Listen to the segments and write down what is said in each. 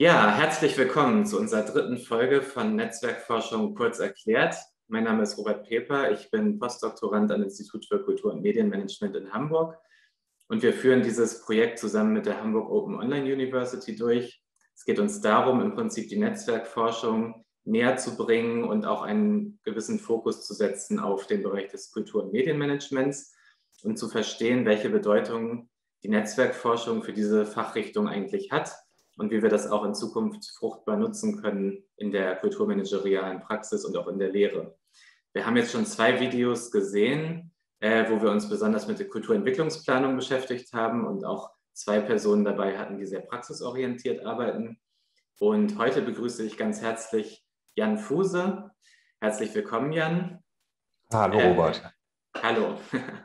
Ja, herzlich willkommen zu unserer dritten Folge von Netzwerkforschung kurz erklärt. Mein Name ist Robert Peper, ich bin Postdoktorand am Institut für Kultur- und Medienmanagement in Hamburg und wir führen dieses Projekt zusammen mit der Hamburg Open Online University durch. Es geht uns darum, im Prinzip die Netzwerkforschung näher zu bringen und auch einen gewissen Fokus zu setzen auf den Bereich des Kultur- und Medienmanagements und zu verstehen, welche Bedeutung die Netzwerkforschung für diese Fachrichtung eigentlich hat und wie wir das auch in Zukunft fruchtbar nutzen können in der kulturmanagerialen Praxis und auch in der Lehre. Wir haben jetzt schon 2 Videos gesehen, wo wir uns besonders mit der Kulturentwicklungsplanung beschäftigt haben und auch 2 Personen dabei hatten, die sehr praxisorientiert arbeiten. Und heute begrüße ich ganz herzlich Jan Fuse. Herzlich willkommen, Jan. Hallo Äh, Robert. hallo.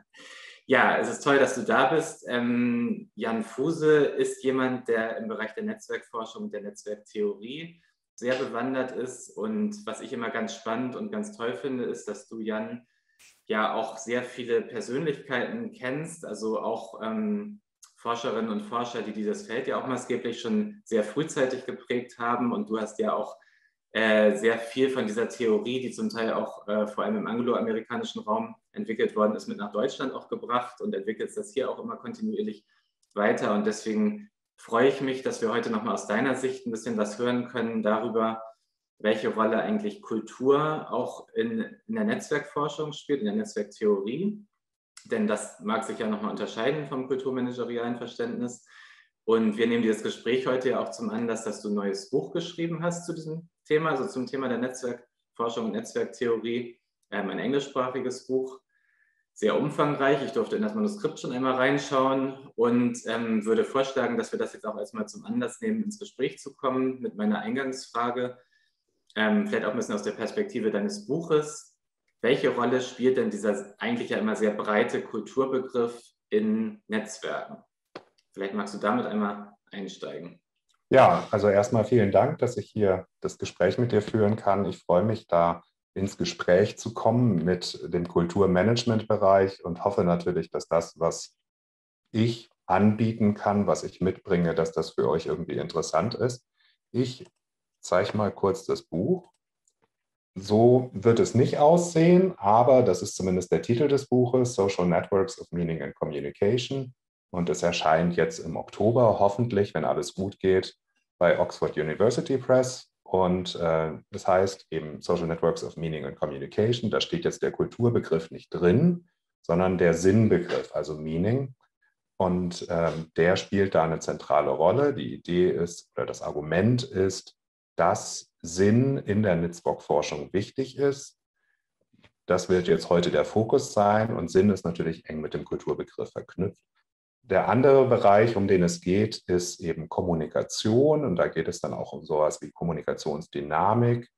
Ja, es ist toll, dass du da bist. Jan Fuse ist jemand, der im Bereich der Netzwerkforschung und der Netzwerktheorie sehr bewandert ist. Und was ich immer ganz spannend und ganz toll finde, ist, dass du, Jan, ja auch sehr viele Persönlichkeiten kennst, also auch Forscherinnen und Forscher, die dieses Feld ja auch maßgeblich schon sehr frühzeitig geprägt haben. Und du hast ja auch sehr viel von dieser Theorie, die zum Teil auch vor allem im angloamerikanischen Raum entwickelt worden ist, mit nach Deutschland auch gebracht und entwickelt das hier auch immer kontinuierlich weiter. Und deswegen freue ich mich, dass wir heute nochmal aus deiner Sicht ein bisschen was hören können darüber, welche Rolle eigentlich Kultur auch in der Netzwerkforschung spielt, in der Netzwerktheorie. Denn das mag sich ja nochmal unterscheiden vom kulturmanagerialen Verständnis. Und wir nehmen dieses Gespräch heute ja auch zum Anlass, dass du ein neues Buch geschrieben hast zu diesem Thema, also zum Thema der Netzwerkforschung und Netzwerktheorie, ein englischsprachiges Buch, sehr umfangreich. Ich durfte in das Manuskript schon einmal reinschauen und würde vorschlagen, dass wir das jetzt auch erstmal zum Anlass nehmen, ins Gespräch zu kommen mit meiner Eingangsfrage, vielleicht auch ein bisschen aus der Perspektive deines Buches. Welche Rolle spielt denn dieser eigentlich ja immer sehr breite Kulturbegriff in Netzwerken? Vielleicht magst du damit einmal einsteigen. Ja, also erstmal vielen Dank, dass ich hier das Gespräch mit dir führen kann. Ich freue mich, da ins Gespräch zu kommen mit dem Kulturmanagement-Bereich und hoffe natürlich, dass das, was ich anbieten kann, was ich mitbringe, dass das für euch irgendwie interessant ist. Ich zeige mal kurz das Buch. So wird es nicht aussehen, aber das ist zumindest der Titel des Buches, Social Networks of Meaning and Communication. Und es erscheint jetzt im Oktober, hoffentlich, wenn alles gut geht, bei Oxford University Press. Und das heißt eben Social Networks of Meaning and Communication. Da steht jetzt der Kulturbegriff nicht drin, sondern der Sinnbegriff, also Meaning. Und der spielt da eine zentrale Rolle. Die Idee ist, oder das Argument ist, dass Sinn in der Netzwerkforschung wichtig ist. Das wird jetzt heute der Fokus sein und Sinn ist natürlich eng mit dem Kulturbegriff verknüpft. Der andere Bereich, um den es geht, ist eben Kommunikation und da geht es dann auch um sowas wie Kommunikationsdynamik,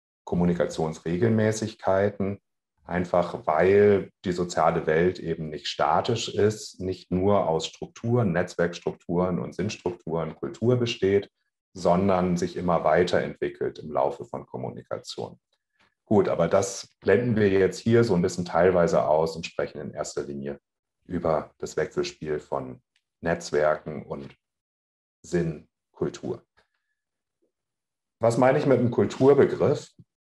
Kommunikationsregelmäßigkeiten, einfach weil die soziale Welt eben nicht statisch ist, nicht nur aus Strukturen, Netzwerkstrukturen und Sinnstrukturen, Kultur besteht, sondern sich immer weiterentwickelt im Laufe von Kommunikation. Gut, aber das blenden wir jetzt hier so ein bisschen teilweise aus und sprechen in erster Linie über das Wechselspiel von Netzwerken und Sinn, Kultur. Was meine ich mit einem Kulturbegriff?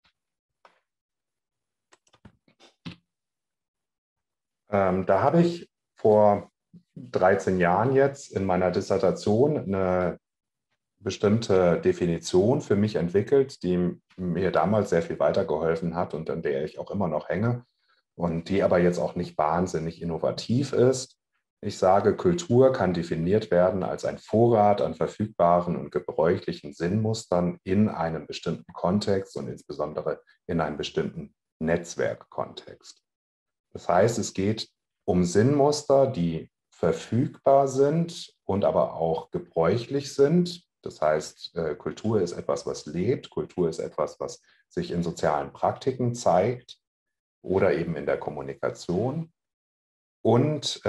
Da habe ich vor 13 Jahren jetzt in meiner Dissertation eine bestimmte Definition für mich entwickelt, die mir damals sehr viel weitergeholfen hat und an der ich auch immer noch hänge und die aber jetzt auch nicht wahnsinnig innovativ ist. Ich sage, Kultur kann definiert werden als ein Vorrat an verfügbaren und gebräuchlichen Sinnmustern in einem bestimmten Kontext und insbesondere in einem bestimmten Netzwerkkontext. Das heißt, es geht um Sinnmuster, die verfügbar sind und aber auch gebräuchlich sind. Das heißt, Kultur ist etwas, was lebt. Kultur ist etwas, was sich in sozialen Praktiken zeigt oder eben in der Kommunikation. Und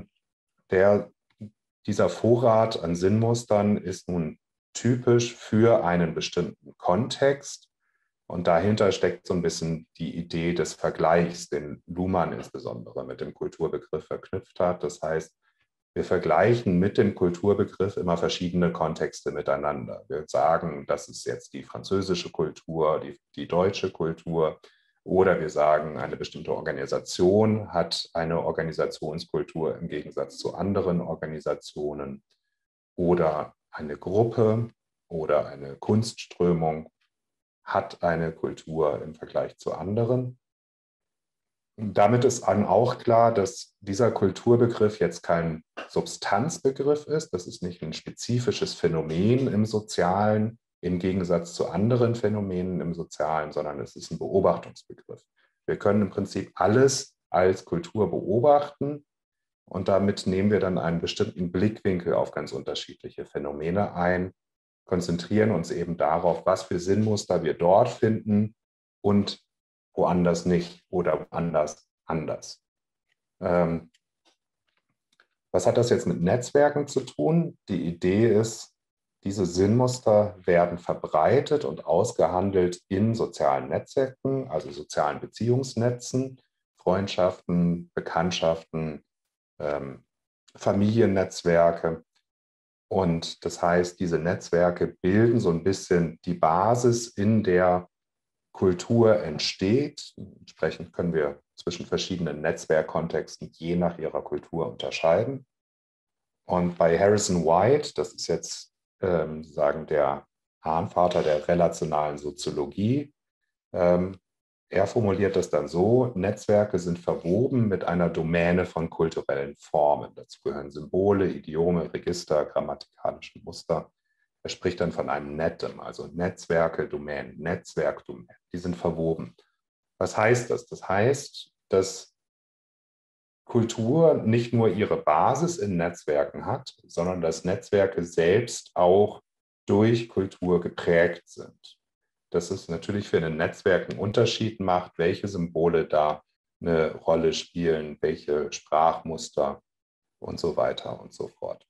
dieser Vorrat an Sinnmustern ist nun typisch für einen bestimmten Kontext. Und dahinter steckt so ein bisschen die Idee des Vergleichs, den Luhmann insbesondere mit dem Kulturbegriff verknüpft hat. Das heißt, Wir vergleichen mit dem Kulturbegriff immer verschiedene Kontexte miteinander. Wir sagen, das ist jetzt die französische Kultur, die deutsche Kultur, oder wir sagen, eine bestimmte Organisation hat eine Organisationskultur im Gegensatz zu anderen Organisationen, oder eine Gruppe oder eine Kunstströmung hat eine Kultur im Vergleich zu anderen. Damit ist dann auch klar, dass dieser Kulturbegriff jetzt kein Substanzbegriff ist. Das ist nicht ein spezifisches Phänomen im Sozialen, im Gegensatz zu anderen Phänomenen im Sozialen, sondern es ist ein Beobachtungsbegriff. Wir können im Prinzip alles als Kultur beobachten und damit nehmen wir dann einen bestimmten Blickwinkel auf ganz unterschiedliche Phänomene ein, konzentrieren uns eben darauf, was für Sinnmuster wir dort finden und woanders nicht oder woanders anders. Was hat das jetzt mit Netzwerken zu tun? Die Idee ist, diese Sinnmuster werden verbreitet und ausgehandelt in sozialen Netzwerken, also sozialen Beziehungsnetzen, Freundschaften, Bekanntschaften, Familiennetzwerke. Und das heißt, diese Netzwerke bilden so ein bisschen die Basis, in der Kultur entsteht. Entsprechend können wir zwischen verschiedenen Netzwerkkontexten je nach ihrer Kultur unterscheiden. Und bei Harrison White, das ist jetzt sagen der Ahnvater der relationalen Soziologie, er formuliert das dann so: Netzwerke sind verwoben mit einer Domäne von kulturellen Formen. Dazu gehören Symbole, Idiome, Register, grammatikalische Muster. Er spricht dann von einem Netem, also Netzwerke, Domänen, Netzwerkdomänen. Die sind verwoben. Was heißt das? Das heißt, dass Kultur nicht nur ihre Basis in Netzwerken hat, sondern dass Netzwerke selbst auch durch Kultur geprägt sind. Dass es natürlich für ein Netzwerk einen Unterschied macht, welche Symbole da eine Rolle spielen, welche Sprachmuster und so weiter und so fort.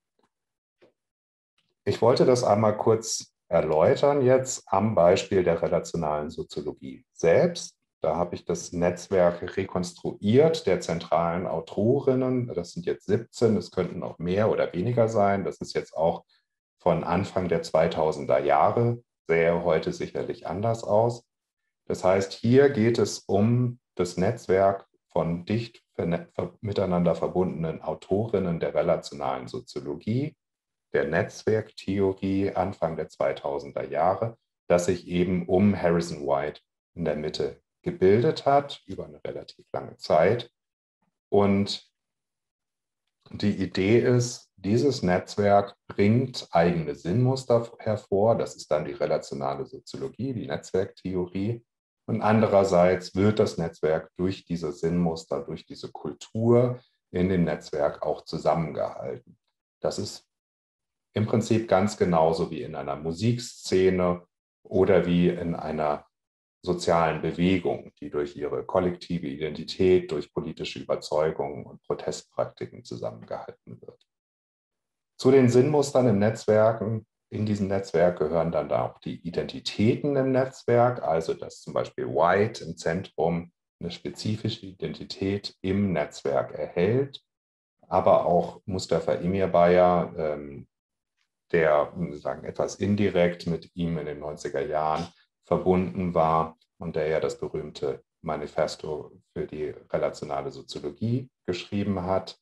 Ich wollte das einmal kurz erläutern jetzt am Beispiel der relationalen Soziologie selbst. Da habe ich das Netzwerk rekonstruiert der zentralen Autorinnen. Das sind jetzt 17, es könnten auch mehr oder weniger sein. Das ist jetzt auch von Anfang der 2000er Jahre, sähe heute sicherlich anders aus. Das heißt, hier geht es um das Netzwerk von dicht miteinander verbundenen Autorinnen der relationalen Soziologie, der Netzwerktheorie Anfang der 2000er Jahre, das sich eben um Harrison White in der Mitte gebildet hat, über eine relativ lange Zeit. Und die Idee ist, dieses Netzwerk bringt eigene Sinnmuster hervor. Das ist dann die relationale Soziologie, die Netzwerktheorie. Und andererseits wird das Netzwerk durch diese Sinnmuster, durch diese Kultur in dem Netzwerk auch zusammengehalten. Das ist im Prinzip ganz genauso wie in einer Musikszene oder wie in einer sozialen Bewegung, die durch ihre kollektive Identität, durch politische Überzeugungen und Protestpraktiken zusammengehalten wird. Zu den Sinnmustern in diesem Netzwerk gehören dann auch die Identitäten im Netzwerk, also dass zum Beispiel White im Zentrum eine spezifische Identität im Netzwerk erhält, aber auch Mustafa Emirbaya, der sagen, etwas indirekt mit ihm in den 90er Jahren verbunden war und der ja das berühmte Manifesto für die relationale Soziologie geschrieben hat.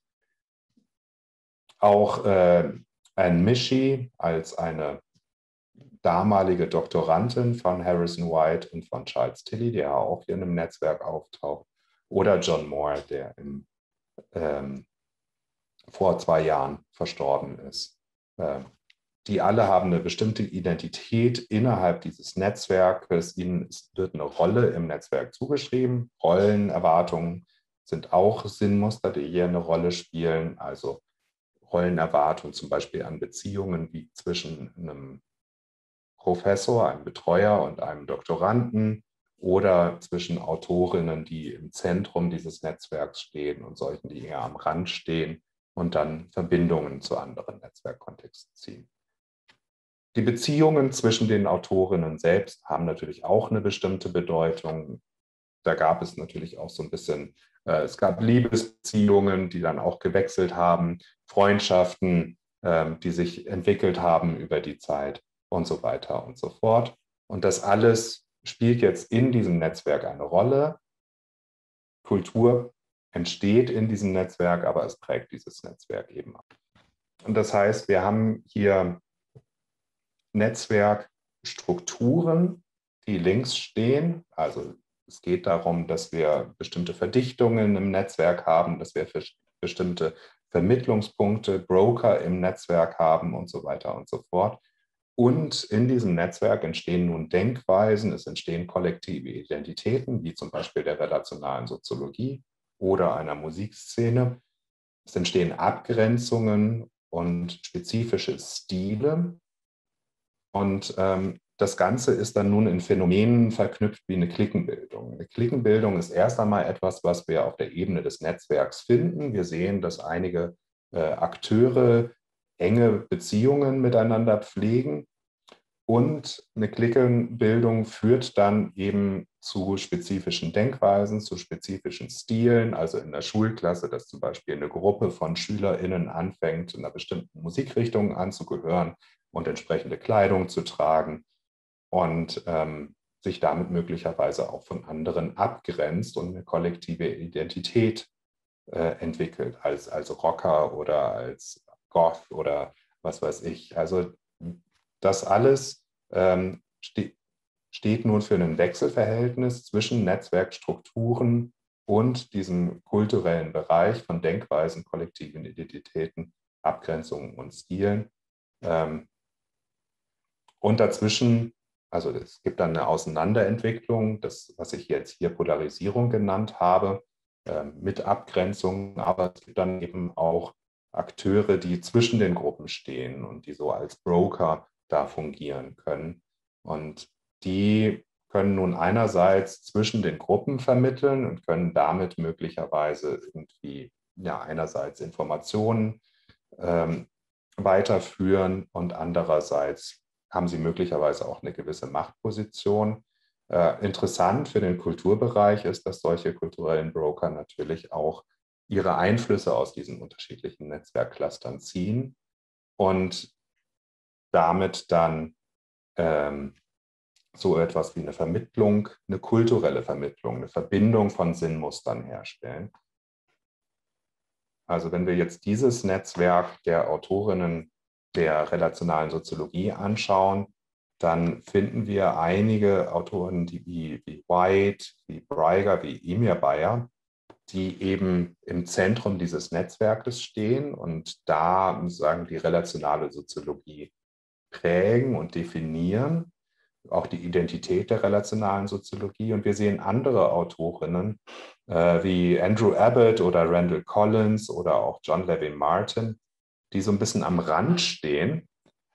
Auch Anne Michie als eine damalige Doktorandin von Harrison White und von Charles Tilly, der auch hier in einem Netzwerk auftaucht, oder John Moore, der vor 2 Jahren verstorben ist. Die alle haben eine bestimmte Identität innerhalb dieses Netzwerkes. Ihnen wird eine Rolle im Netzwerk zugeschrieben. Rollenerwartungen sind auch Sinnmuster, die hier eine Rolle spielen. Also Rollenerwartungen zum Beispiel an Beziehungen wie zwischen einem Professor, einem Betreuer und einem Doktoranden oder zwischen Autorinnen, die im Zentrum dieses Netzwerks stehen und solchen, die eher am Rand stehen und dann Verbindungen zu anderen Netzwerkkontexten ziehen. Die Beziehungen zwischen den Autorinnen selbst haben natürlich auch eine bestimmte Bedeutung. Da gab es natürlich auch so ein bisschen Es gab Liebesbeziehungen, die dann auch gewechselt haben, Freundschaften, die sich entwickelt haben über die Zeit und so weiter und so fort. Und das alles spielt jetzt in diesem Netzwerk eine Rolle. Kultur entsteht in diesem Netzwerk, aber es prägt dieses Netzwerk eben. Und das heißt, wir haben hier Netzwerkstrukturen, die links stehen. Also es geht darum, dass wir bestimmte Verdichtungen im Netzwerk haben, dass wir bestimmte Vermittlungspunkte, Broker im Netzwerk haben und so weiter und so fort. Und in diesem Netzwerk entstehen nun Denkweisen, es entstehen kollektive Identitäten, wie zum Beispiel der relationalen Soziologie oder einer Musikszene. Es entstehen Abgrenzungen und spezifische Stile. Und das Ganze ist dann nun in Phänomenen verknüpft wie eine Cliquenbildung. Eine Cliquenbildung ist erst einmal etwas, was wir auf der Ebene des Netzwerks finden. Wir sehen, dass einige Akteure enge Beziehungen miteinander pflegen. Und eine Cliquenbildung führt dann eben zu spezifischen Denkweisen, zu spezifischen Stilen. Also in der Schulklasse, dass zum Beispiel eine Gruppe von SchülerInnen anfängt, in einer bestimmten Musikrichtung anzugehören und entsprechende Kleidung zu tragen und sich damit möglicherweise auch von anderen abgrenzt und eine kollektive Identität entwickelt, als Rocker oder als Goth oder was weiß ich. Also das alles steht nun für ein Wechselverhältnis zwischen Netzwerkstrukturen und diesem kulturellen Bereich von Denkweisen, kollektiven Identitäten, Abgrenzungen und Stilen. Und dazwischen, also es gibt dann eine Auseinanderentwicklung, das, was ich jetzt hier Polarisierung genannt habe, mit Abgrenzung, aber es gibt dann eben auch Akteure, die zwischen den Gruppen stehen und die so als Broker da fungieren können. Und die können nun einerseits zwischen den Gruppen vermitteln und können damit möglicherweise irgendwie, ja, einerseits Informationen weiterführen und andererseits haben sie möglicherweise auch eine gewisse Machtposition. Interessant für den Kulturbereich ist, dass solche kulturellen Broker natürlich auch ihre Einflüsse aus diesen unterschiedlichen Netzwerkclustern ziehen und damit dann so etwas wie eine Vermittlung, eine kulturelle Vermittlung, eine Verbindung von Sinnmustern herstellen. Also wenn wir jetzt dieses Netzwerk der Autorinnen der relationalen Soziologie anschauen, dann finden wir einige Autoren wie White, wie Breiger, wie Emir Bayer, die eben im Zentrum dieses Netzwerkes stehen und da sozusagen die relationale Soziologie prägen und definieren, auch die Identität der relationalen Soziologie. Und wir sehen andere Autorinnen wie Andrew Abbott oder Randall Collins oder auch John Levin Martin, die so ein bisschen am Rand stehen.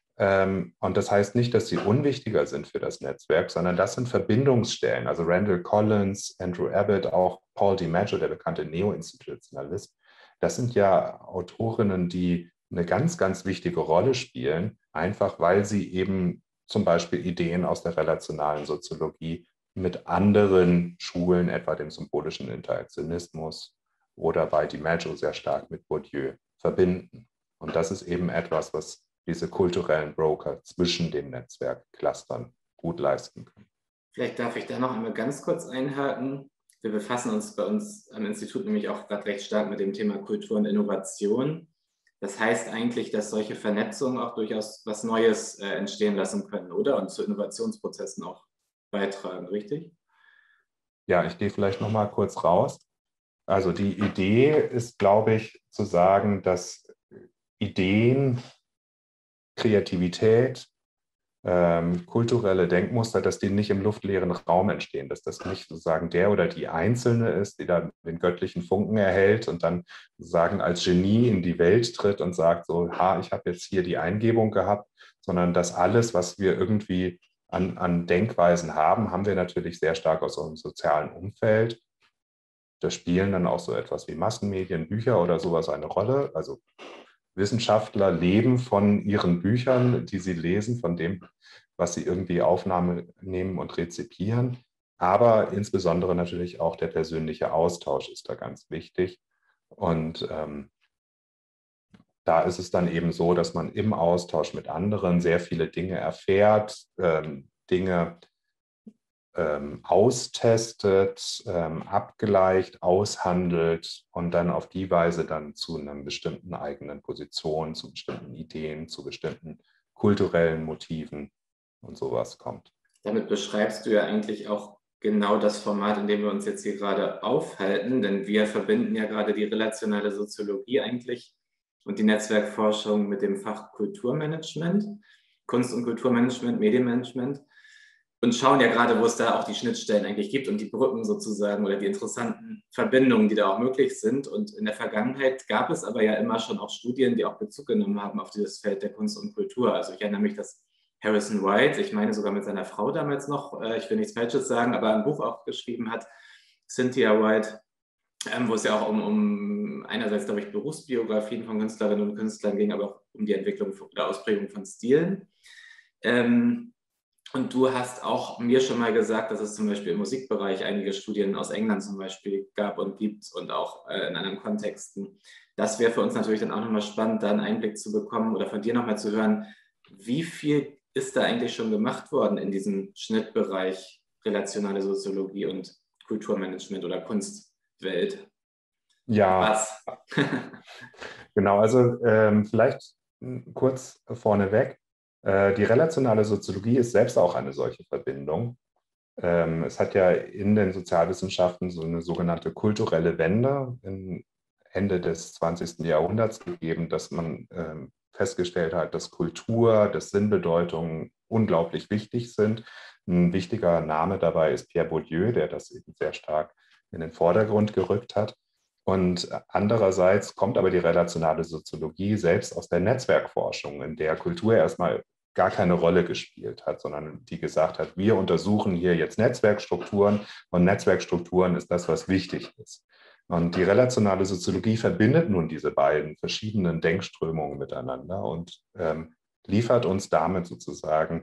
Und das heißt nicht, dass sie unwichtiger sind für das Netzwerk, sondern das sind Verbindungsstellen. Also Randall Collins, Andrew Abbott, auch Paul DiMaggio, der bekannte Neo-Institutionalist. Das sind ja Autorinnen, die eine ganz, ganz wichtige Rolle spielen, einfach weil sie eben zum Beispiel Ideen aus der relationalen Soziologie mit anderen Schulen, etwa dem symbolischen Interaktionismus oder bei DiMaggio sehr stark mit Bourdieu verbinden. Und das ist eben etwas, was diese kulturellen Broker zwischen den Netzwerkclustern gut leisten können. Vielleicht darf ich da noch einmal ganz kurz einhaken. Wir befassen uns bei uns am Institut nämlich auch gerade recht stark mit dem Thema Kultur und Innovation. Das heißt eigentlich, dass solche Vernetzungen auch durchaus was Neues entstehen lassen können, oder? Und zu Innovationsprozessen auch beitragen, richtig? Ja, ich gehe vielleicht noch mal kurz raus. Also die Idee ist, glaube ich, zu sagen, dass Ideen, Kreativität, kulturelle Denkmuster, dass die nicht im luftleeren Raum entstehen, dass das nicht sozusagen der oder die Einzelne ist, die dann den göttlichen Funken erhält und dann sozusagen als Genie in die Welt tritt und sagt so, ha, ich habe jetzt hier die Eingebung gehabt, sondern dass alles, was wir irgendwie an Denkweisen haben, haben wir natürlich sehr stark aus unserem sozialen Umfeld. Da spielen dann auch so etwas wie Massenmedien, Bücher oder sowas eine Rolle. Also Wissenschaftler leben von ihren Büchern, die sie lesen, von dem, was sie irgendwie Aufnahme nehmen und rezipieren. Aber insbesondere natürlich auch der persönliche Austausch ist da ganz wichtig. Und da ist es dann eben so, dass man im Austausch mit anderen sehr viele Dinge erfährt, Dinge austestet, abgleicht, aushandelt und dann auf die Weise dann zu einer bestimmten eigenen Position, zu bestimmten Ideen, zu bestimmten kulturellen Motiven und sowas kommt. Damit beschreibst du ja eigentlich auch genau das Format, in dem wir uns jetzt hier gerade aufhalten, denn wir verbinden ja gerade die relationale Soziologie eigentlich und die Netzwerkforschung mit dem Fach Kulturmanagement, Kunst- und Kulturmanagement, Medienmanagement und schauen ja gerade, wo es da auch die Schnittstellen eigentlich gibt und die Brücken sozusagen oder die interessanten Verbindungen, die da auch möglich sind. Und in der Vergangenheit gab es aber ja immer schon auch Studien, die auch Bezug genommen haben auf dieses Feld der Kunst und Kultur. Also ich erinnere mich, dass Harrison White, ich meine sogar mit seiner Frau damals noch, ich will nichts Falsches sagen, aber ein Buch auch geschrieben hat, Cynthia White, wo es ja auch um einerseits, glaube ich, Berufsbiografien von Künstlerinnen und Künstlern ging, aber auch um die Entwicklung oder Ausprägung von Stilen. Und du hast auch mir schon mal gesagt, dass es zum Beispiel im Musikbereich einige Studien aus England zum Beispiel gab und gibt und auch in anderen Kontexten. Das wäre für uns natürlich dann auch nochmal spannend, da einen Einblick zu bekommen oder von dir nochmal zu hören, wie viel ist da eigentlich schon gemacht worden in diesem Schnittbereich relationale Soziologie und Kulturmanagement oder Kunstwelt? Ja, Was? genau. Also vielleicht kurz vorneweg. Die relationale Soziologie ist selbst auch eine solche Verbindung. Es hat ja in den Sozialwissenschaften so eine sogenannte kulturelle Wende Ende des 20. Jahrhunderts gegeben, dass man festgestellt hat, dass Kultur, dass Sinnbedeutungen unglaublich wichtig sind. Ein wichtiger Name dabei ist Pierre Bourdieu, der das eben sehr stark in den Vordergrund gerückt hat. Und andererseits kommt aber die relationale Soziologie selbst aus der Netzwerkforschung, in der Kultur erstmal gar keine Rolle gespielt hat, sondern die gesagt hat, wir untersuchen hier jetzt Netzwerkstrukturen und Netzwerkstrukturen ist das, was wichtig ist. Und die relationale Soziologie verbindet nun diese beiden verschiedenen Denkströmungen miteinander und liefert uns damit sozusagen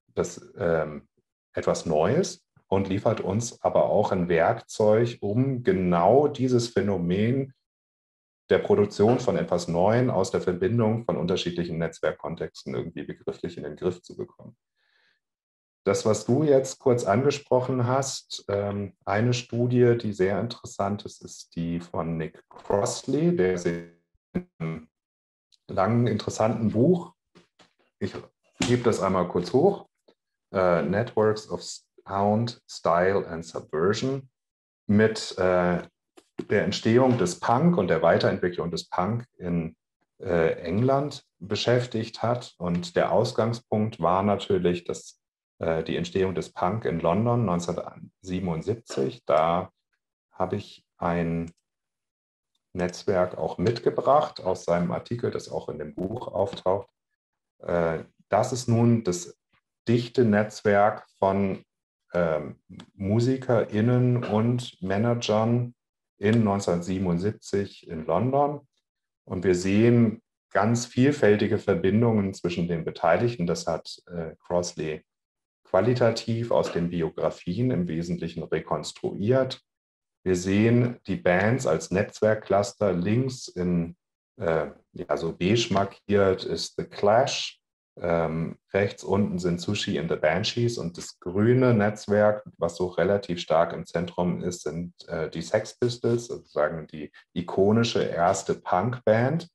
etwas Neues und liefert uns aber auch ein Werkzeug, um genau dieses Phänomen der Produktion von etwas Neuem aus der Verbindung von unterschiedlichen Netzwerkkontexten irgendwie begrifflich in den Griff zu bekommen. Das, was du jetzt kurz angesprochen hast, eine Studie, die sehr interessant ist, ist die von Nick Crossley, der in einem langen, interessanten Buch, ich hebe das einmal kurz hoch, Networks of Sound, Style and Subversion, mit der Entstehung des Punk und der Weiterentwicklung des Punk in England beschäftigt hat. Und der Ausgangspunkt war natürlich die Entstehung des Punk in London 1977. Da habe ich ein Netzwerk auch mitgebracht aus seinem Artikel, das auch in dem Buch auftaucht. Das ist nun das dichte Netzwerk von MusikerInnen und Managern in 1977 in London. Und wir sehen ganz vielfältige Verbindungen zwischen den Beteiligten. Das hat Crossley qualitativ aus den Biografien im Wesentlichen rekonstruiert. Wir sehen die Bands als Netzwerkcluster. Links in so beige markiert ist The Clash. Rechts unten sind Sushi and the Banshees und das grüne Netzwerk, was so relativ stark im Zentrum ist, sind die Sex Pistols, sozusagen die ikonische erste Punkband.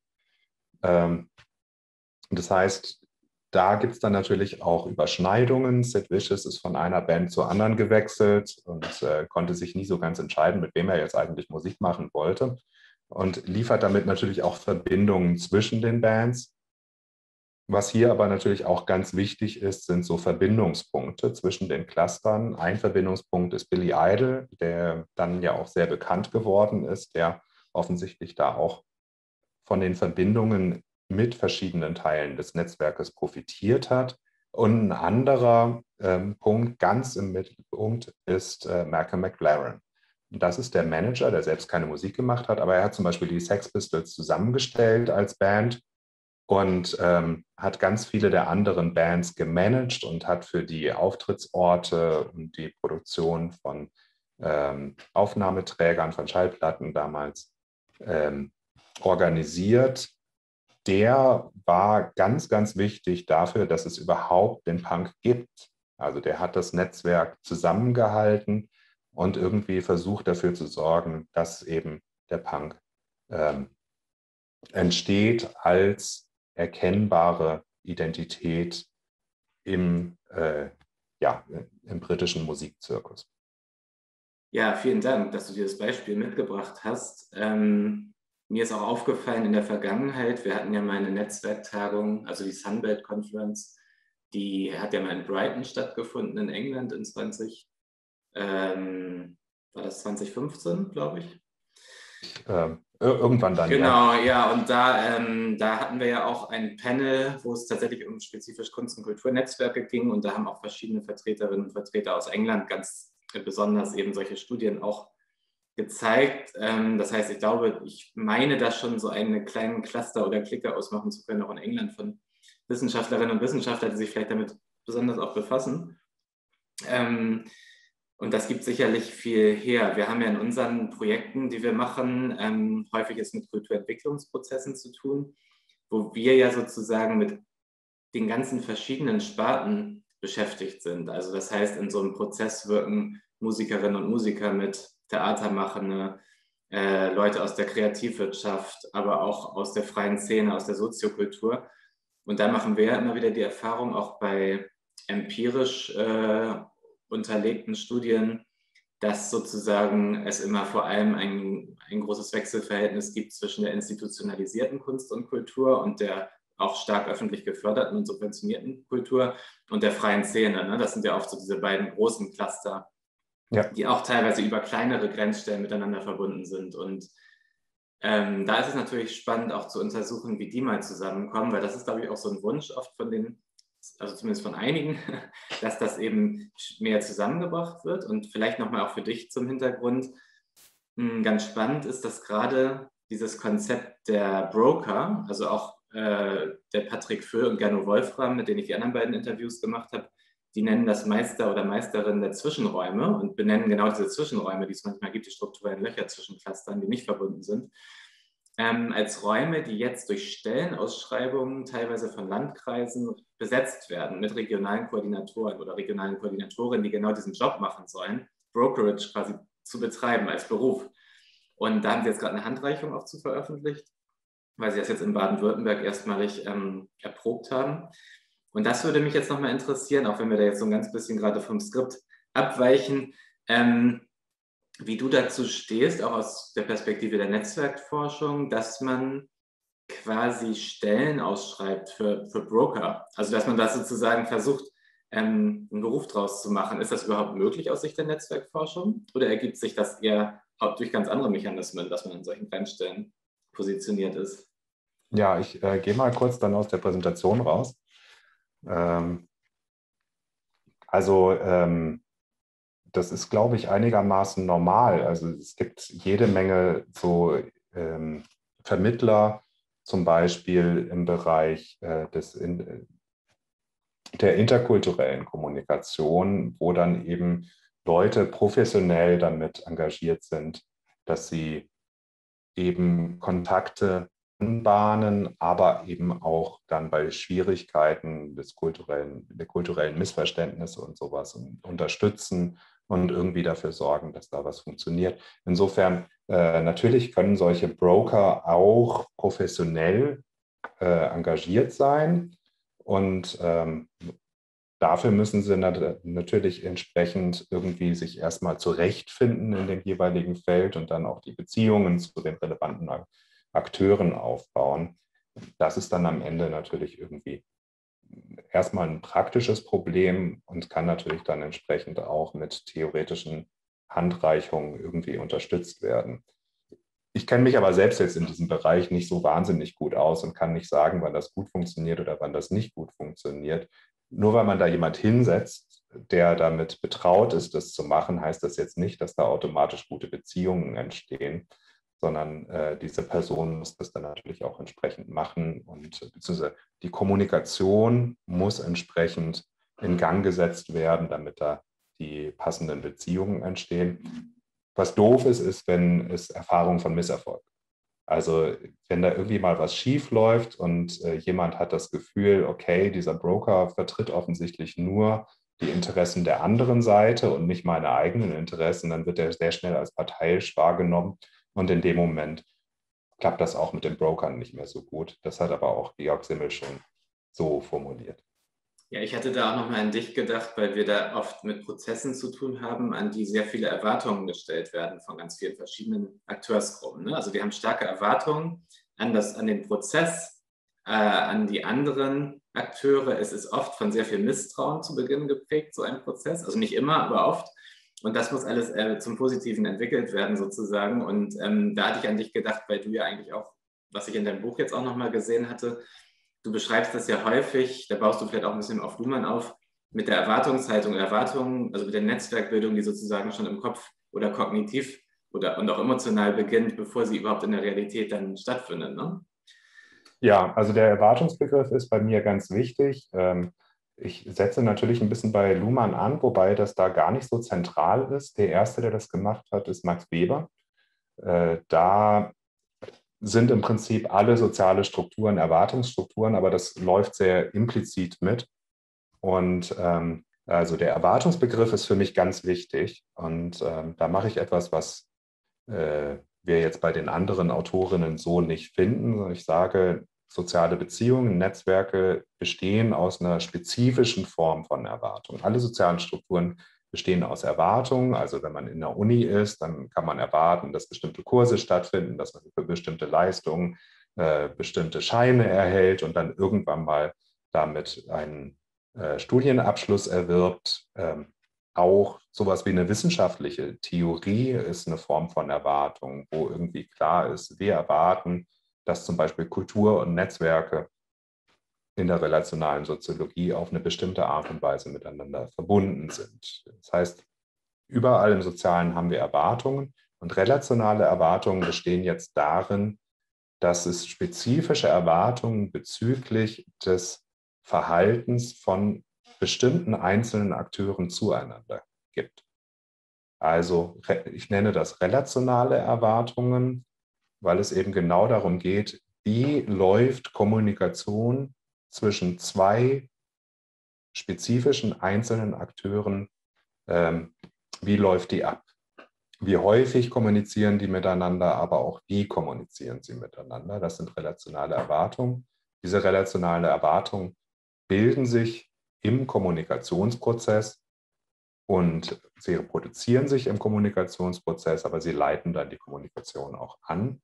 Das heißt, da gibt es dann natürlich auch Überschneidungen. Sid Vicious ist von einer Band zur anderen gewechselt und konnte sich nie so ganz entscheiden, mit wem er jetzt eigentlich Musik machen wollte und liefert damit natürlich auch Verbindungen zwischen den Bands. Was hier aber natürlich auch ganz wichtig ist, sind so Verbindungspunkte zwischen den Clustern. Ein Verbindungspunkt ist Billy Idol, der dann ja auch sehr bekannt geworden ist, der offensichtlich da auch von den Verbindungen mit verschiedenen Teilen des Netzwerkes profitiert hat. Und ein anderer Punkt, ganz im Mittelpunkt, ist Malcolm McLaren. Das ist der Manager, der selbst keine Musik gemacht hat, aber er hat zum Beispiel die Sex Pistols zusammengestellt als Band und hat ganz viele der anderen Bands gemanagt und hat für die Auftrittsorte und die Produktion von Aufnahmeträgern, von Schallplatten damals organisiert. Der war ganz, ganz wichtig dafür, dass es überhaupt den Punk gibt. Also der hat das Netzwerk zusammengehalten und irgendwie versucht dafür zu sorgen, dass eben der Punk entsteht als erkennbare Identität im, ja, im britischen Musikzirkus. Ja, vielen Dank, dass du dir das Beispiel mitgebracht hast. Mir ist auch aufgefallen in der Vergangenheit, wir hatten ja mal eine Netzwerktagung, also die Sunbelt Conference, die hat ja mal in Brighton stattgefunden in England in war das 2015, glaube ich. Irgendwann dann, Genau, ja. ja, und da hatten wir ja auch ein Panel, wo es tatsächlich um spezifisch Kunst- und Kulturnetzwerke ging, und da haben auch verschiedene Vertreterinnen und Vertreter aus England ganz besonders eben solche Studien auch gezeigt. Das heißt, ich glaube, ich meine da schon so einen kleinen Cluster oder Clique ausmachen zu können, auch in England, von Wissenschaftlerinnen und Wissenschaftlern, die sich vielleicht damit besonders auch befassen. Und das gibt sicherlich viel her. Wir haben ja in unseren Projekten, die wir machen, häufig es mit Kulturentwicklungsprozessen zu tun, wo wir ja sozusagen mit den ganzen verschiedenen Sparten beschäftigt sind. Also das heißt, in so einem Prozess wirken Musikerinnen und Musiker mit, Theatermachende, Leute aus der Kreativwirtschaft, aber auch aus der freien Szene, aus der Soziokultur. Und da machen wir ja immer wieder die Erfahrung, auch bei empirisch unterlegten Studien, dass sozusagen es immer vor allem ein großes Wechselverhältnis gibt zwischen der institutionalisierten Kunst und Kultur und der auch stark öffentlich geförderten und subventionierten Kultur und der freien Szene. Ne? Das sind ja oft so diese beiden großen Cluster, Ja. die auch teilweise über kleinere Grenzstellen miteinander verbunden sind. Und da ist es natürlich spannend, auch zu untersuchen, wie die mal zusammenkommen, weil das ist, glaube ich, auch so ein Wunsch oft von den, also zumindest von einigen, dass das eben mehr zusammengebracht wird. Und vielleicht nochmal auch für dich zum Hintergrund, ganz spannend ist, dass gerade dieses Konzept der Broker, also auch der Patrick Föhl und Gernot Wolfram, mit denen ich die anderen beiden Interviews gemacht habe, die nennen das Meister oder Meisterin der Zwischenräume und benennen genau diese Zwischenräume, die es manchmal gibt, die strukturellen Löcher zwischen Clustern, die nicht verbunden sind, als Räume, die jetzt durch Stellenausschreibungen teilweise von Landkreisen besetzt werden mit regionalen Koordinatoren oder regionalen Koordinatorinnen, die genau diesen Job machen sollen, Brokerage quasi zu betreiben als Beruf. Und da haben sie jetzt gerade eine Handreichung auch zu veröffentlicht, weil sie das jetzt in Baden-Württemberg erstmalig erprobt haben. Und das würde mich jetzt nochmal interessieren, auch wenn wir da jetzt so ein ganz bisschen gerade vom Skript abweichen, wie du dazu stehst, auch aus der Perspektive der Netzwerkforschung, dass man quasi Stellen ausschreibt für Broker. Also dass man das sozusagen versucht, einen Beruf draus zu machen. Ist das überhaupt möglich aus Sicht der Netzwerkforschung? Oder ergibt sich das eher durch ganz andere Mechanismen, dass man an solchen Grenzstellen positioniert ist? Ja, ich gehe mal kurz dann aus der Präsentation raus. Also das ist, glaube ich, einigermaßen normal. Also es gibt jede Menge so Vermittler, zum Beispiel im Bereich der interkulturellen Kommunikation, wo dann eben Leute professionell damit engagiert sind, dass sie eben Kontakte anbahnen, aber eben auch dann bei Schwierigkeiten der kulturellen Missverständnisse und sowas unterstützen und irgendwie dafür sorgen, dass da was funktioniert. Insofern, natürlich können solche Broker auch professionell engagiert sein und dafür müssen sie natürlich entsprechend irgendwie sich erstmal zurechtfinden in dem jeweiligen Feld und dann auch die Beziehungen zu den relevanten Akteuren aufbauen. Das ist dann am Ende natürlich irgendwie erstmal ein praktisches Problem und kann natürlich dann entsprechend auch mit theoretischen Handreichungen irgendwie unterstützt werden. Ich kenne mich aber selbst jetzt in diesem Bereich nicht so wahnsinnig gut aus und kann nicht sagen, wann das gut funktioniert oder wann das nicht gut funktioniert. Nur weil man da jemand hinsetzt, der damit betraut ist, das zu machen, heißt das jetzt nicht, dass da automatisch gute Beziehungen entstehen. sondern diese Person muss das dann natürlich auch entsprechend machen und beziehungsweise die Kommunikation muss entsprechend in Gang gesetzt werden, damit da die passenden Beziehungen entstehen. Was doof ist, ist, wenn es Erfahrungen von Misserfolg. Also wenn da irgendwie mal was schief läuft und jemand hat das Gefühl, okay, dieser Broker vertritt offensichtlich nur die Interessen der anderen Seite und nicht meine eigenen Interessen, dann wird er sehr schnell als parteiisch wahrgenommen und in dem Moment klappt das auch mit den Brokern nicht mehr so gut. Das hat aber auch Georg Simmel schon so formuliert. Ja, ich hatte da auch nochmal an dich gedacht, weil wir da oft mit Prozessen zu tun haben, an die sehr viele Erwartungen gestellt werden von ganz vielen verschiedenen Akteursgruppen. Ne? Also wir haben starke Erwartungen an den Prozess, an die anderen Akteure. Es ist oft von sehr viel Misstrauen zu Beginn geprägt, so ein Prozess. Also nicht immer, aber oft. Und das muss alles zum Positiven entwickelt werden sozusagen. Und da hatte ich an dich gedacht, weil du ja eigentlich auch, was ich in deinem Buch jetzt auch nochmal gesehen hatte, du beschreibst das ja häufig, da baust du vielleicht auch ein bisschen auf Luhmann auf, mit der Erwartungshaltung, also mit der Netzwerkbildung, die sozusagen schon im Kopf oder kognitiv und auch emotional beginnt, bevor sie überhaupt in der Realität dann stattfindet. Ne? Ja, also der Erwartungsbegriff ist bei mir ganz wichtig. Ich setze natürlich ein bisschen bei Luhmann an, wobei das da gar nicht so zentral ist. Der erste, der das gemacht hat, ist Max Weber. Da sind im Prinzip alle soziale Strukturen Erwartungsstrukturen, aber das läuft sehr implizit mit. Und also der Erwartungsbegriff ist für mich ganz wichtig. Und da mache ich etwas, was wir jetzt bei den anderen Autorinnen so nicht finden. Ich sage, soziale Beziehungen, Netzwerke bestehen aus einer spezifischen Form von Erwartung. Alle sozialen Strukturen bestehen aus Erwartungen. Also wenn man in der Uni ist, dann kann man erwarten, dass bestimmte Kurse stattfinden, dass man für bestimmte Leistungen bestimmte Scheine erhält und dann irgendwann mal damit einen Studienabschluss erwirbt. Auch sowas wie eine wissenschaftliche Theorie ist eine Form von Erwartung, wo irgendwie klar ist, wir erwarten, dass zum Beispiel Kultur und Netzwerke in der relationalen Soziologie auf eine bestimmte Art und Weise miteinander verbunden sind. Das heißt, überall im Sozialen haben wir Erwartungen und relationale Erwartungen bestehen jetzt darin, dass es spezifische Erwartungen bezüglich des Verhaltens von bestimmten einzelnen Akteuren zueinander gibt. Also ich nenne das relationale Erwartungen, weil es eben genau darum geht, wie läuft Kommunikation zwischen zwei spezifischen einzelnen Akteuren, wie läuft die ab? Wie häufig kommunizieren die miteinander, aber auch wie kommunizieren sie miteinander? Das sind relationale Erwartungen. Diese relationale Erwartungen bilden sich im Kommunikationsprozess und sie reproduzieren sich im Kommunikationsprozess, aber sie leiten dann die Kommunikation auch an.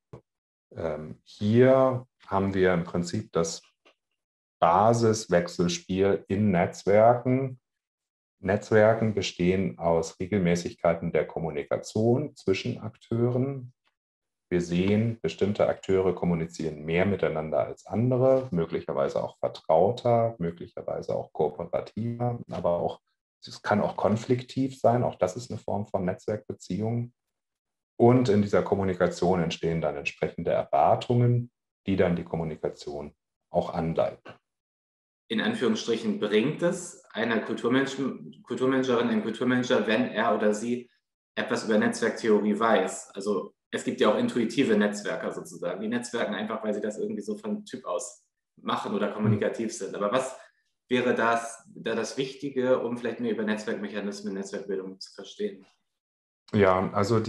Hier haben wir im Prinzip das Basiswechselspiel in Netzwerken. Netzwerken bestehen aus Regelmäßigkeiten der Kommunikation zwischen Akteuren. Wir sehen, bestimmte Akteure kommunizieren mehr miteinander als andere, möglicherweise auch vertrauter, möglicherweise auch kooperativer, aber auch, es kann auch konfliktiv sein, auch das ist eine Form von Netzwerkbeziehung. Und in dieser Kommunikation entstehen dann entsprechende Erwartungen, die dann die Kommunikation auch anleiten. In Anführungsstrichen bringt es einer Kulturmanagerin, einem Kulturmanager, wenn er oder sie etwas über Netzwerktheorie weiß. Also es gibt ja auch intuitive Netzwerker sozusagen, die netzwerken einfach, weil sie das irgendwie so von Typ aus machen oder kommunikativ sind. Aber was wäre das Wichtige, um vielleicht mehr über Netzwerkmechanismen, Netzwerkbildung zu verstehen? Ja, also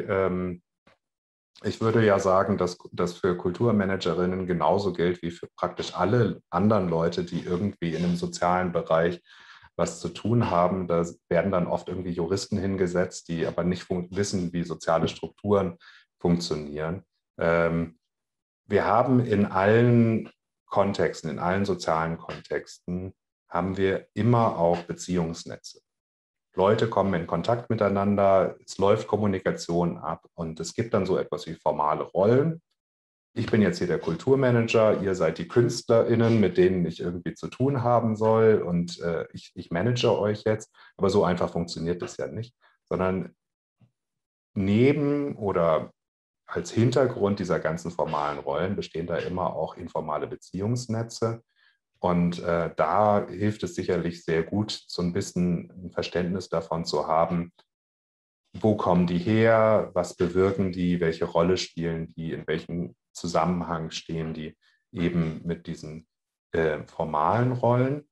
ich würde ja sagen, dass das für Kulturmanagerinnen genauso gilt wie für praktisch alle anderen Leute, die irgendwie in einem sozialen Bereich was zu tun haben. Da werden dann oft irgendwie Juristen hingesetzt, die aber nicht wissen, wie soziale Strukturen funktionieren. Wir haben in allen Kontexten, in allen sozialen Kontexten, haben wir immer auch Beziehungsnetze. Leute kommen in Kontakt miteinander, es läuft Kommunikation ab und es gibt dann so etwas wie formale Rollen. Ich bin jetzt hier der Kulturmanager, ihr seid die KünstlerInnen, mit denen ich irgendwie zu tun haben soll und ich manage euch jetzt. Aber so einfach funktioniert das ja nicht, sondern neben oder als Hintergrund dieser ganzen formalen Rollen bestehen da immer auch informale Beziehungsnetze. Und da hilft es sicherlich sehr gut, so ein bisschen ein Verständnis davon zu haben, wo kommen die her, was bewirken die, welche Rolle spielen die, in welchem Zusammenhang stehen die eben mit diesen formalen Rollen.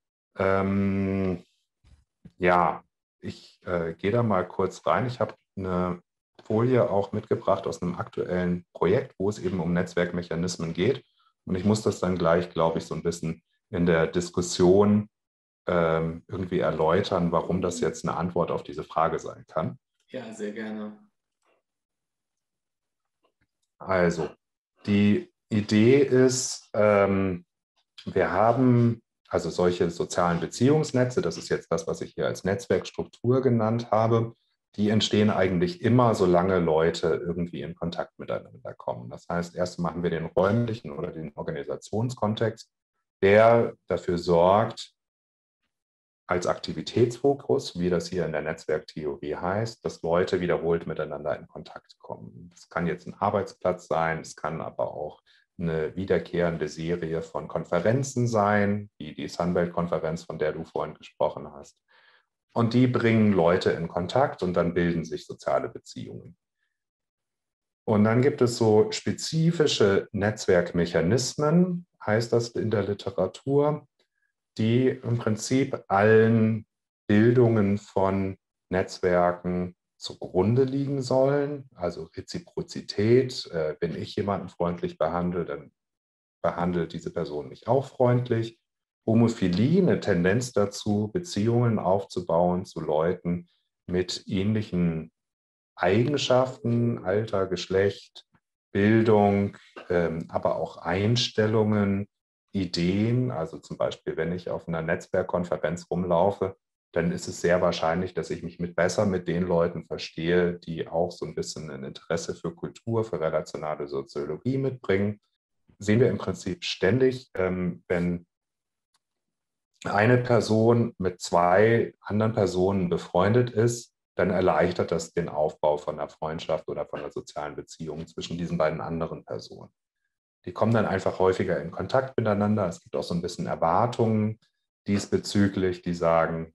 Ja, ich gehe da mal kurz rein. Ich habe eine Folie auch mitgebracht aus einem aktuellen Projekt, wo es eben um Netzwerkmechanismen geht. Und ich muss das dann gleich, glaube ich, so ein bisschen in der Diskussion irgendwie erläutern, warum das jetzt eine Antwort auf diese Frage sein kann. Ja, sehr gerne. Also, die Idee ist, wir haben also solche sozialen Beziehungsnetze, das ist jetzt das, was ich hier als Netzwerkstruktur genannt habe, die entstehen eigentlich immer, solange Leute irgendwie in Kontakt miteinander kommen. Das heißt, erst machen wir den räumlichen oder den Organisationskontext, der dafür sorgt, als Aktivitätsfokus, wie das hier in der Netzwerktheorie heißt, dass Leute wiederholt miteinander in Kontakt kommen. Das kann jetzt ein Arbeitsplatz sein, es kann aber auch eine wiederkehrende Serie von Konferenzen sein, wie die Sunbelt-Konferenz, von der du vorhin gesprochen hast. Und die bringen Leute in Kontakt und dann bilden sich soziale Beziehungen. Und dann gibt es so spezifische Netzwerkmechanismen, heißt das in der Literatur, die im Prinzip allen Bildungen von Netzwerken zugrunde liegen sollen. Also Reziprozität, wenn ich jemanden freundlich behandle, dann behandelt diese Person mich auch freundlich. Homophilie, eine Tendenz dazu, Beziehungen aufzubauen zu Leuten mit ähnlichen Eigenschaften, Alter, Geschlecht, Bildung, aber auch Einstellungen, Ideen. Also zum Beispiel, wenn ich auf einer Netzwerkkonferenz rumlaufe, dann ist es sehr wahrscheinlich, dass ich mich besser mit den Leuten verstehe, die auch so ein bisschen ein Interesse für Kultur, für relationale Soziologie mitbringen. Sehen wir im Prinzip ständig, wenn eine Person mit zwei anderen Personen befreundet ist, dann erleichtert das den Aufbau von einer Freundschaft oder von einer sozialen Beziehung zwischen diesen beiden anderen Personen. Die kommen dann einfach häufiger in Kontakt miteinander. Es gibt auch so ein bisschen Erwartungen diesbezüglich, die sagen,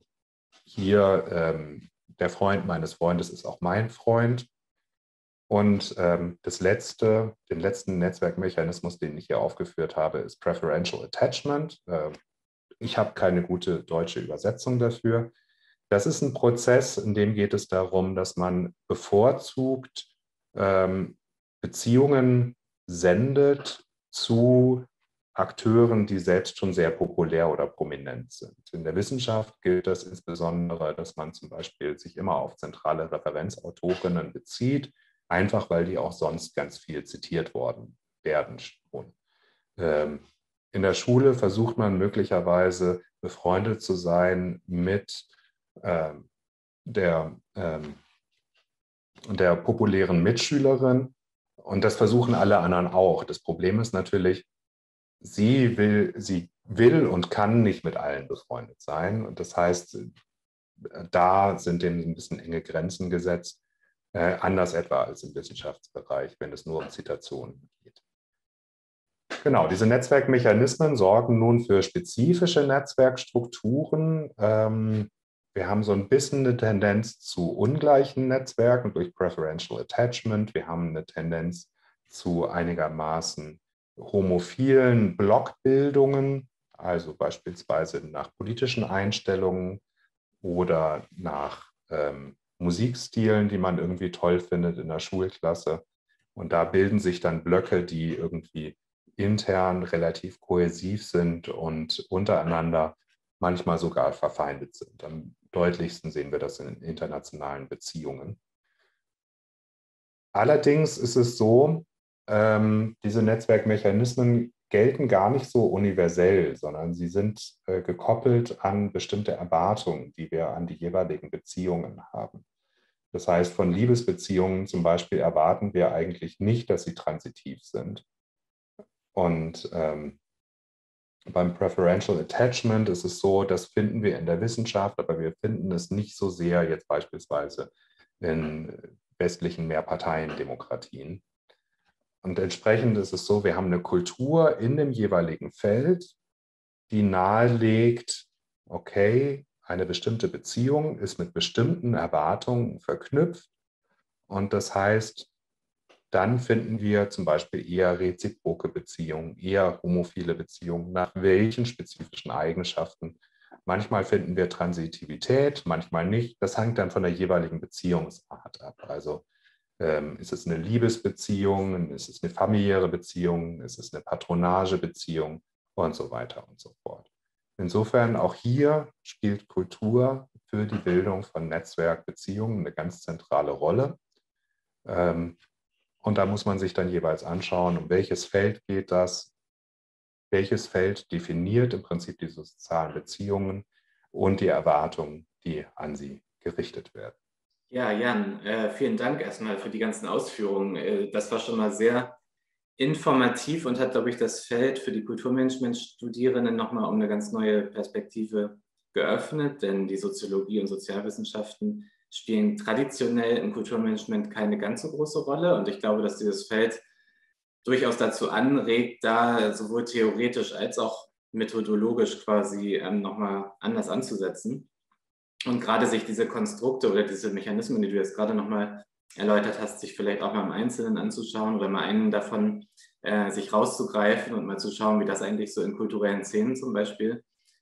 hier, der Freund meines Freundes ist auch mein Freund. Und den letzten Netzwerkmechanismus, den ich hier aufgeführt habe, ist Preferential Attachment. Ich habe keine gute deutsche Übersetzung dafür. Das ist ein Prozess, in dem geht es darum, dass man bevorzugt Beziehungen sendet zu Akteuren, die selbst schon sehr populär oder prominent sind. In der Wissenschaft gilt das insbesondere, dass man zum Beispiel sich immer auf zentrale Referenzautorinnen bezieht, einfach weil die auch sonst ganz viel zitiert worden werden schon. In der Schule versucht man möglicherweise befreundet zu sein mit der populären Mitschülerin, und das versuchen alle anderen auch. Das Problem ist natürlich, sie will und kann nicht mit allen befreundet sein. Und das heißt, da sind dem ein bisschen enge Grenzen gesetzt, anders etwa als im Wissenschaftsbereich, wenn es nur um Zitationen geht. Genau, diese Netzwerkmechanismen sorgen nun für spezifische Netzwerkstrukturen. Wir haben so ein bisschen eine Tendenz zu ungleichen Netzwerken durch Preferential Attachment. Wir haben eine Tendenz zu einigermaßen homophilen Blockbildungen, also beispielsweise nach politischen Einstellungen oder nach Musikstilen, die man irgendwie toll findet in der Schulklasse. Und da bilden sich dann Blöcke, die irgendwie intern relativ kohäsiv sind und untereinander manchmal sogar verfeindet sind. Am deutlichsten sehen wir das in internationalen Beziehungen. Allerdings ist es so, diese Netzwerkmechanismen gelten gar nicht so universell, sondern sie sind gekoppelt an bestimmte Erwartungen, die wir an die jeweiligen Beziehungen haben. Das heißt, von Liebesbeziehungen zum Beispiel erwarten wir eigentlich nicht, dass sie transitiv sind. Und beim Preferential Attachment ist es so, das finden wir in der Wissenschaft, aber wir finden es nicht so sehr jetzt beispielsweise in westlichen Mehrparteiendemokratien. Und entsprechend ist es so, wir haben eine Kultur in dem jeweiligen Feld, die nahelegt, okay, eine bestimmte Beziehung ist mit bestimmten Erwartungen verknüpft. Und das heißt, dann finden wir zum Beispiel eher reziproke Beziehungen, eher homophile Beziehungen, nach welchen spezifischen Eigenschaften. Manchmal finden wir Transitivität, manchmal nicht. Das hängt dann von der jeweiligen Beziehungsart ab. Also ist es eine Liebesbeziehung, ist es eine familiäre Beziehung, ist es eine Patronagebeziehung und so weiter und so fort. Insofern auch hier spielt Kultur für die Bildung von Netzwerkbeziehungen eine ganz zentrale Rolle. Und da muss man sich dann jeweils anschauen, um welches Feld geht das, welches Feld definiert im Prinzip die sozialen Beziehungen und die Erwartungen, die an sie gerichtet werden. Ja, Jan, vielen Dank erstmal für die ganzen Ausführungen. Das war schon mal sehr informativ und hat, glaube ich, das Feld für die Kulturmanagement-Studierenden nochmal um eine ganz neue Perspektive geöffnet, denn die Soziologie und Sozialwissenschaften spielen traditionell im Kulturmanagement keine ganz so große Rolle. Und ich glaube, dass dieses Feld durchaus dazu anregt, da sowohl theoretisch als auch methodologisch quasi nochmal anders anzusetzen. Und gerade sich diese Konstrukte oder diese Mechanismen, die du jetzt gerade nochmal erläutert hast, sich vielleicht auch mal im Einzelnen anzuschauen oder mal einen davon sich rauszugreifen und mal zu schauen, wie das eigentlich so in kulturellen Szenen zum Beispiel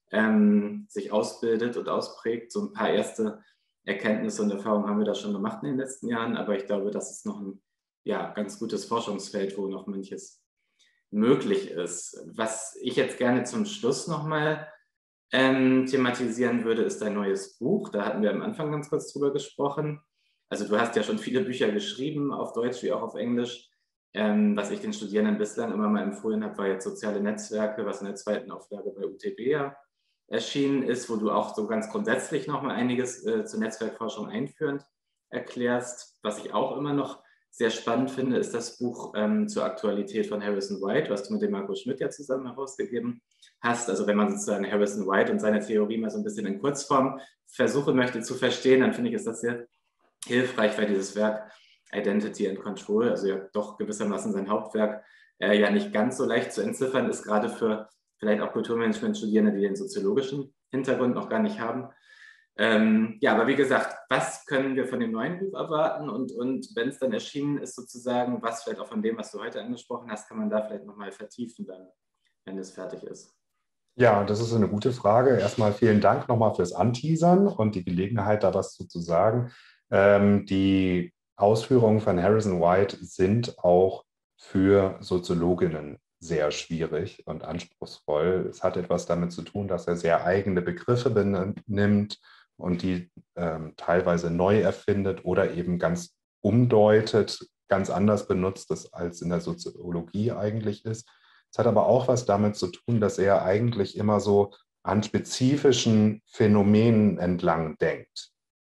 sich ausbildet und ausprägt. So ein paar erste Erkenntnisse und Erfahrungen haben wir da schon gemacht in den letzten Jahren, aber ich glaube, das ist noch ein ganz gutes Forschungsfeld, wo noch manches möglich ist. Was ich jetzt gerne zum Schluss nochmal thematisieren würde, ist dein neues Buch. Da hatten wir am Anfang ganz kurz drüber gesprochen. Also du hast ja schon viele Bücher geschrieben, auf Deutsch wie auch auf Englisch. Was ich den Studierenden bislang immer mal empfohlen habe, war jetzt Soziale Netzwerke, was in der zweiten Auflage bei UTB ja erschienen ist, wo du auch so ganz grundsätzlich nochmal einiges zur Netzwerkforschung einführend erklärst. Was ich auch immer noch sehr spannend finde, ist das Buch zur Aktualität von Harrison White, was du mit dem Marco Schmidt ja zusammen herausgegeben hast. Also wenn man sozusagen Harrison White und seine Theorie mal so ein bisschen in Kurzform versuchen möchte zu verstehen, dann finde ich, ist das sehr hilfreich, weil dieses Werk Identity and Control, also ja doch gewissermaßen sein Hauptwerk, ja nicht ganz so leicht zu entziffern ist, gerade für vielleicht auch Kulturmanagement-Studierende, die den soziologischen Hintergrund noch gar nicht haben. Aber wie gesagt, was können wir von dem neuen Buch erwarten und wenn es dann erschienen ist sozusagen, was vielleicht auch von dem, was du heute angesprochen hast, kann man da vielleicht nochmal vertiefen dann, wenn es fertig ist? Ja, das ist eine gute Frage. Erstmal vielen Dank nochmal fürs Anteasern und die Gelegenheit, da was zu sagen. Die Ausführungen von Harrison White sind auch für Soziologinnen sehr schwierig und anspruchsvoll. Es hat etwas damit zu tun, dass er sehr eigene Begriffe benimmt und die teilweise neu erfindet oder eben ganz umdeutet, ganz anders benutzt, als in der Soziologie eigentlich ist. Es hat aber auch was damit zu tun, dass er eigentlich immer so an spezifischen Phänomenen entlang denkt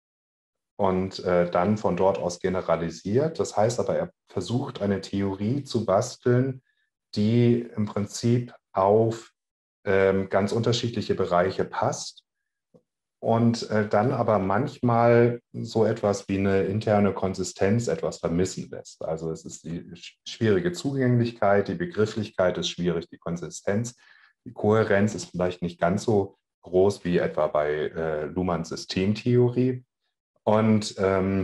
und dann von dort aus generalisiert. Das heißt aber, er versucht eine Theorie zu basteln, die im Prinzip auf ganz unterschiedliche Bereiche passt und dann aber manchmal so etwas wie eine interne Konsistenz etwas vermissen lässt. Also es ist die schwierige Zugänglichkeit, die Begrifflichkeit ist schwierig, die Konsistenz, die Kohärenz ist vielleicht nicht ganz so groß wie etwa bei Luhmanns Systemtheorie. Und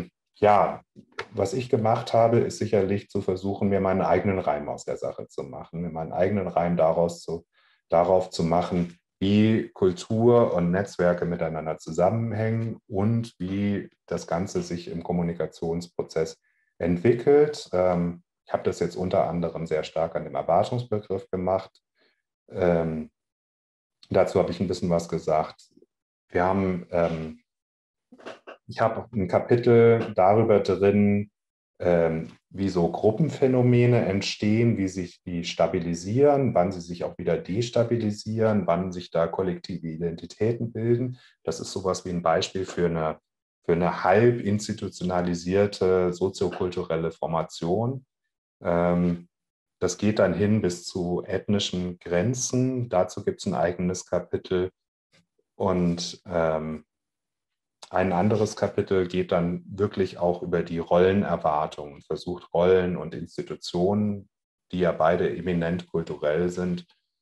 was ich gemacht habe, ist sicherlich zu versuchen, mir meinen eigenen Reim aus der Sache zu machen, mir meinen eigenen Reim darauf zu machen, wie Kultur und Netzwerke miteinander zusammenhängen und wie das Ganze sich im Kommunikationsprozess entwickelt. Ich habe das jetzt unter anderem sehr stark an dem Erwartungsbegriff gemacht. Dazu habe ich ein bisschen was gesagt. Ich habe ein Kapitel darüber drin, wie so Gruppenphänomene entstehen, wie sich die stabilisieren, wann sie sich auch wieder destabilisieren, wann sich da kollektive Identitäten bilden. Das ist sowas wie ein Beispiel für eine halb institutionalisierte soziokulturelle Formation. Das geht dann hin bis zu ethnischen Grenzen. Dazu gibt es ein eigenes Kapitel. Und ein anderes Kapitel geht dann wirklich auch über die Rollenerwartungen, versucht Rollen und Institutionen die ja beide eminent kulturell sind,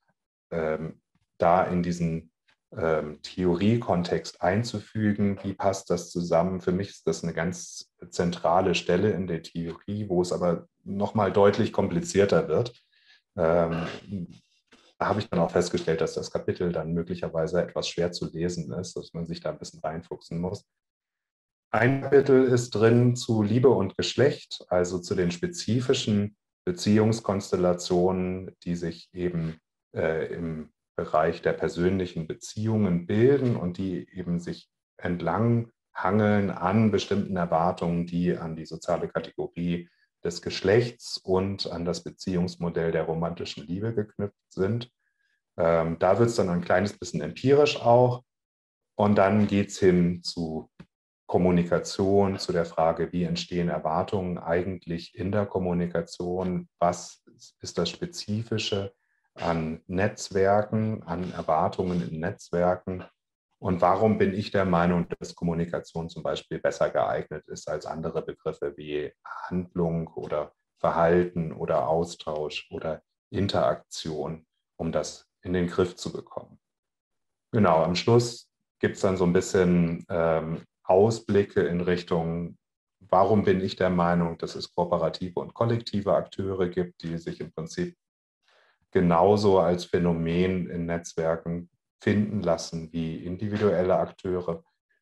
da in diesen Theoriekontext einzufügen. Wie passt das zusammen? Für mich ist das eine ganz zentrale Stelle in der Theorie, wo es aber nochmal deutlich komplizierter wird. Da habe ich dann auch festgestellt, dass das Kapitel dann möglicherweise etwas schwer zu lesen ist, dass man sich da ein bisschen reinfuchsen muss. Ein Kapitel ist drin zu Liebe und Geschlecht, also zu den spezifischen Beziehungskonstellationen, die sich eben im Bereich der persönlichen Beziehungen bilden und die eben sich entlang hangeln an bestimmten Erwartungen, die an die soziale Kategorie des Geschlechts und an das Beziehungsmodell der romantischen Liebe geknüpft sind. Da wird es dann ein kleines bisschen empirisch auch. Und dann geht es hin zu Kommunikation, zu der Frage, wie entstehen Erwartungen eigentlich in der Kommunikation, was ist das Spezifische an Netzwerken, an Erwartungen in Netzwerken und warum bin ich der Meinung, dass Kommunikation zum Beispiel besser geeignet ist als andere Begriffe wie Handlung oder Verhalten oder Austausch oder Interaktion, um das in den Griff zu bekommen. Genau, am Schluss gibt es dann so ein bisschen Ausblicke in Richtung, warum bin ich der Meinung, dass es kooperative und kollektive Akteure gibt, die sich im Prinzip genauso als Phänomen in Netzwerken finden lassen wie individuelle Akteure.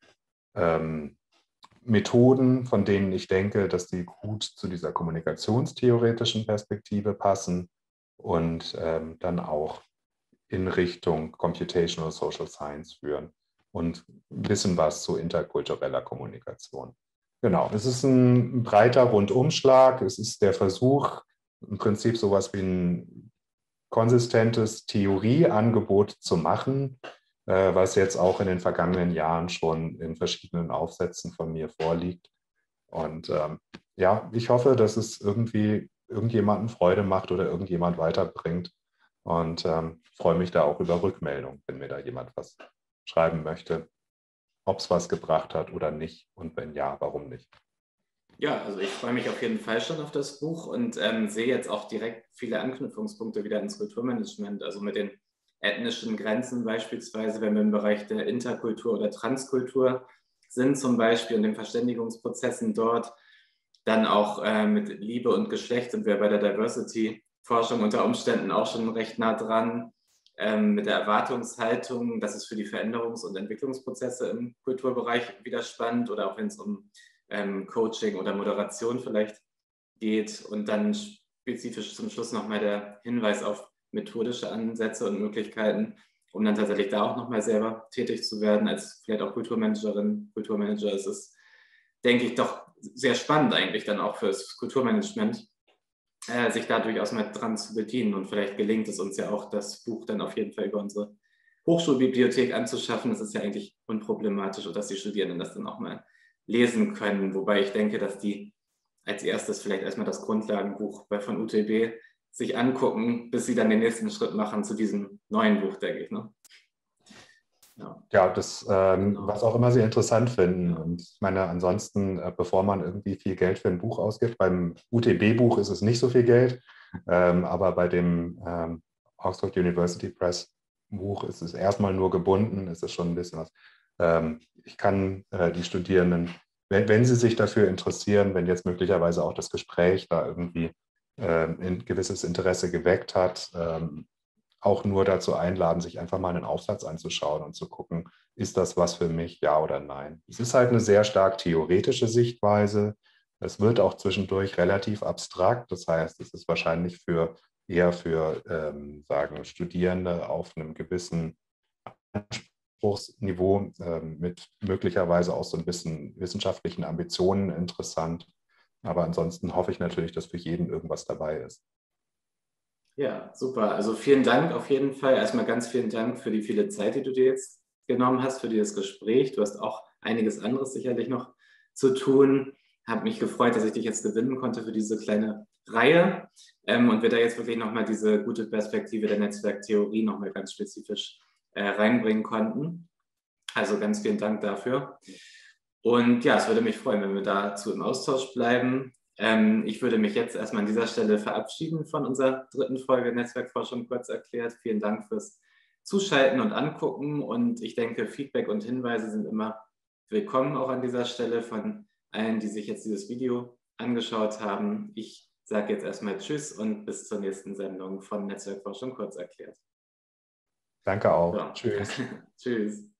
Methoden, von denen ich denke, dass die gut zu dieser kommunikationstheoretischen Perspektive passen und dann auch in Richtung Computational Social Science führen und ein bisschen was zu interkultureller Kommunikation. Genau, es ist ein breiter Rundumschlag. Es ist der Versuch, im Prinzip sowas wie ein konsistentes Theorieangebot zu machen, was jetzt auch in den vergangenen Jahren schon in verschiedenen Aufsätzen von mir vorliegt. Und ja, ich hoffe, dass es irgendwie irgendjemandem Freude macht oder irgendjemand weiterbringt. Und freue mich da auch über Rückmeldung, wenn mir da jemand was schreiben möchte, ob es was gebracht hat oder nicht. Und wenn ja, warum nicht? Ja, also ich freue mich auf jeden Fall schon auf das Buch und sehe jetzt auch direkt viele Anknüpfungspunkte wieder ins Kulturmanagement, also mit den ethnischen Grenzen beispielsweise, wenn wir im Bereich der Interkultur oder Transkultur sind zum Beispiel und den Verständigungsprozessen dort, dann auch mit Liebe und Geschlecht sind wir bei der Diversity-Forschung unter Umständen auch schon recht nah dran, mit der Erwartungshaltung, das ist für die Veränderungs- und Entwicklungsprozesse im Kulturbereich wieder spannend oder auch wenn es um Coaching oder Moderation vielleicht geht und dann spezifisch zum Schluss nochmal der Hinweis auf methodische Ansätze und Möglichkeiten, um dann tatsächlich da auch nochmal selber tätig zu werden, als vielleicht auch Kulturmanagerin, Kulturmanager. Es ist, denke ich, doch sehr spannend eigentlich dann auch fürs Kulturmanagement, sich da durchaus mal dran zu bedienen. Und vielleicht gelingt es uns ja auch, das Buch dann auf jeden Fall über unsere Hochschulbibliothek anzuschaffen. Das ist ja eigentlich unproblematisch und dass die Studierenden das dann auch mal lesen können. Wobei ich denke, dass die als erstes vielleicht erstmal das Grundlagenbuch von UTB sich angucken, bis sie dann den nächsten Schritt machen zu diesem neuen Buch, denke ich. Ne? Ja, das, genau. Was auch immer Sie interessant finden. Ja. Und ich meine, ansonsten, bevor man irgendwie viel Geld für ein Buch ausgibt, beim UTB-Buch ist es nicht so viel Geld, aber bei dem Oxford University Press Buch ist es erstmal nur gebunden, ist es schon ein bisschen was. Ich kann die Studierenden, wenn sie sich dafür interessieren, wenn jetzt möglicherweise auch das Gespräch da irgendwie ein gewisses Interesse geweckt hat, auch nur dazu einladen, sich einfach mal einen Aufsatz anzuschauen und zu gucken, ist das was für mich, ja oder nein. Es ist halt eine sehr stark theoretische Sichtweise. Es wird auch zwischendurch relativ abstrakt. Das heißt, es ist wahrscheinlich eher für sagen Studierende auf einem gewissen Anspruchsniveau mit möglicherweise auch so ein bisschen wissenschaftlichen Ambitionen interessant. Aber ansonsten hoffe ich natürlich, dass für jeden irgendwas dabei ist. Ja, super. Also vielen Dank auf jeden Fall. Erstmal ganz vielen Dank für die viele Zeit, die du dir jetzt genommen hast, für dieses Gespräch. Du hast auch einiges anderes sicherlich noch zu tun. Habe mich gefreut, dass ich dich jetzt gewinnen konnte für diese kleine Reihe und wir da jetzt wirklich nochmal diese gute Perspektive der Netzwerktheorie nochmal ganz spezifisch reinbringen konnten. Also ganz vielen Dank dafür. Und ja, es würde mich freuen, wenn wir dazu im Austausch bleiben. Ich würde mich jetzt erstmal an dieser Stelle verabschieden von unserer 3. Folge Netzwerkforschung kurz erklärt. Vielen Dank fürs Zuschalten und Angucken und ich denke, Feedback und Hinweise sind immer willkommen auch an dieser Stelle von allen, die sich jetzt dieses Video angeschaut haben. Ich sage jetzt erstmal Tschüss und bis zur nächsten Sendung von Netzwerkforschung kurz erklärt. Danke auch. So. Tschüss. Tschüss.